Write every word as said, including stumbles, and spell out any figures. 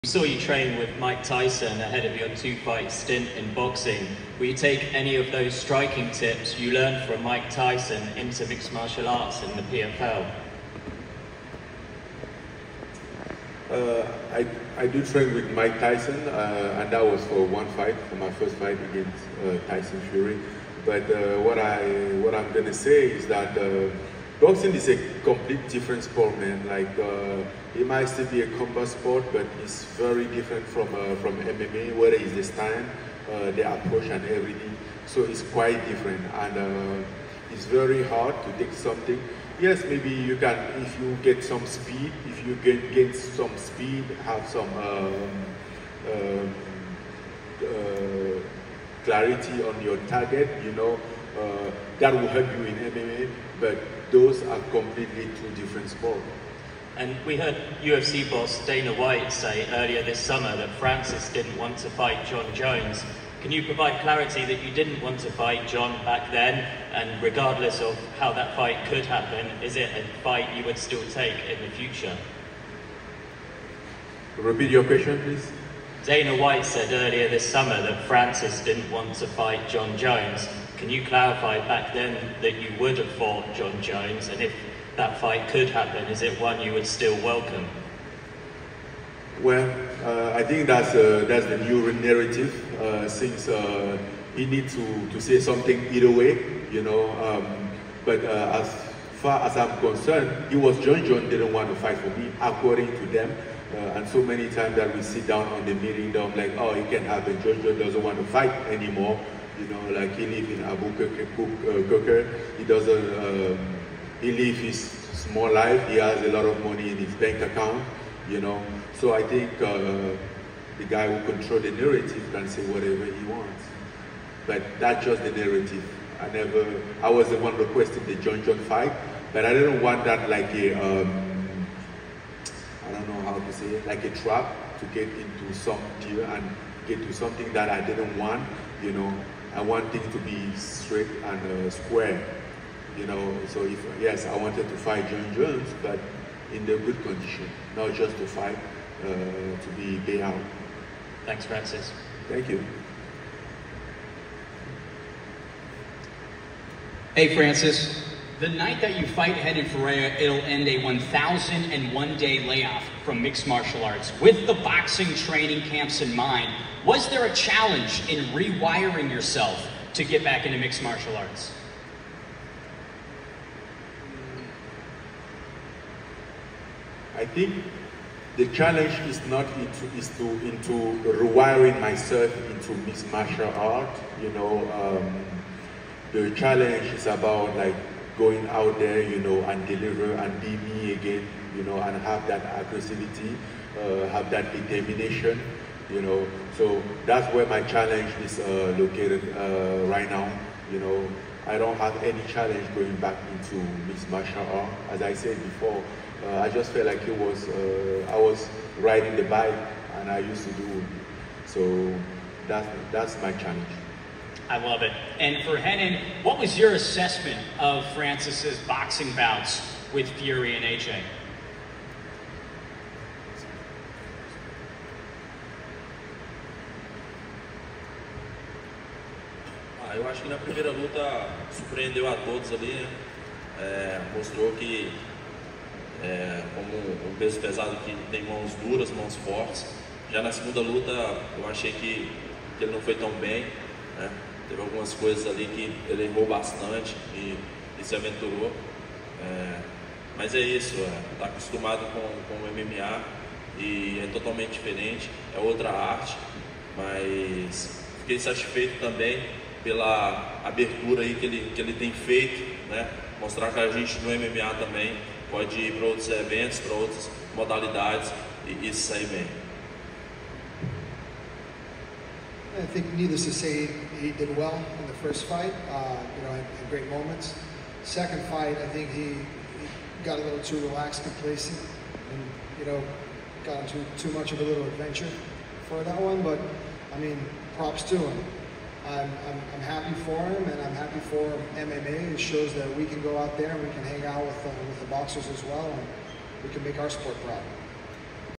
We saw you train with Mike Tyson ahead of your two-fight stint in boxing. Will you take any of those striking tips you learned from Mike Tyson into mixed martial arts in the P F L? Uh, I, I do train with Mike Tyson, uh, and that was for one fight, for my first fight against uh, Tyson Fury. But uh, what, I, what I'm going to say is that uh, boxing is a complete different sport, man. Like, uh, it might still be a combat sport, but it's very different from, uh, from M M A, whether it's the stand, uh, the approach and everything. So it's quite different, and uh, it's very hard to take something. Yes, maybe you can, if you get some speed, if you get, get some speed, have some um, um, uh, clarity on your target, you know, uh, that will help you in M M A, but those are completely two different sports. And we heard U F C boss Dana White say earlier this summer that Francis didn't want to fight Jon Jones. Can you provide clarity that you didn't want to fight Jon back then, and regardless of how that fight could happen, is it a fight you would still take in the future? Repeat your question, please. Dana White said earlier this summer that Francis didn't want to fight Jon Jones. Can you clarify back then that you would have fought Jon Jones, and if that fight could happen, is it one you would still welcome? Well, uh, I think that's uh, that's the new narrative. Uh, since uh, he needs to to say something either way, you know. Um, but uh, as far as I'm concerned, it was Jon Jones didn't want to fight for me, according to them. Uh, and so many times that we sit down on the meeting, they're like, oh, it can happen. Jon Jones doesn't want to fight anymore. You know, like he lives in Albuquerque. He doesn't. Um, he lives his small life. He has a lot of money in his bank account. You know, so I think uh, the guy who controls the narrative can say whatever he wants. But that's just the narrative. I never, I was the one requesting the Jon Jones fight, but I didn't want that like a, um, I don't know how to say it, like a trap to get into some deal and get to something that I didn't want. You know, I want things to be straight and uh, square. You know, so if, yes, I wanted to fight Jon Jones, but in the good condition, not just to fight, uh, to be day out. Thanks, Francis. Thank you. Hey, Francis. The night that you fight Renan Ferreira, it'll end a one thousand and one day layoff from mixed martial arts. With the boxing training camps in mind, was there a challenge in rewiring yourself to get back into mixed martial arts? I think the challenge is not into is to into rewiring myself into mixed martial art. You know, um, the challenge is about like going out there, you know, and deliver and be me again, you know, and have that aggressivity, uh, have that determination, you know. So that's where my challenge is uh, located uh, right now. You know, I don't have any challenge going back into mixed martial art. As I said before. Uh, I just felt like it was, uh, I was riding the bike and I used to do it. So that's, that's my challenge. I love it. And for Renan, what was your assessment of Francis's boxing bouts with Fury and A J? Ah, eu acho que na primeira luta surpreendeu a todos ali, né? É, mostrou que É, como um peso pesado que tem mãos duras, mãos fortes. Já na segunda luta eu achei que, que ele não foi tão bem, né? Teve algumas coisas ali que ele errou bastante e, e se aventurou. É, mas é isso, está é, acostumado com, com o M M A e é totalmente diferente, é outra arte, mas fiquei satisfeito também pela abertura aí que ele, que ele tem feito, né? Mostrar que a gente no M M A também pode ir para outros eventos, para outras modalidades e, e sair bem. I think, needless to say, he did well in the first fight. Uh, you know, had, had great moments. Second fight, I think he, he got a little too relaxed, complacent, and you know, got into too much of a little adventure for that one. But I mean, props to him. I'm, I'm, I'm happy for him, and I'm happy for M M A. It shows that we can go out there and we can hang out with, uh, with the boxers as well, and we can make our sport proud.